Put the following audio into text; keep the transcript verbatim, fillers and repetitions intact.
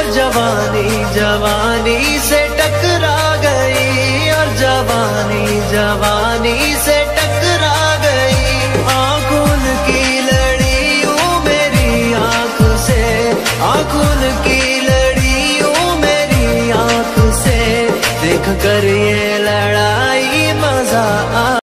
जवानी जवानी से टकरा गई, और जवानी जवानी से टकरा गई। आंखों की लड़ी यूं मेरी आंख से, आंखों की लड़ी यूं मेरी आंख से, देख कर ये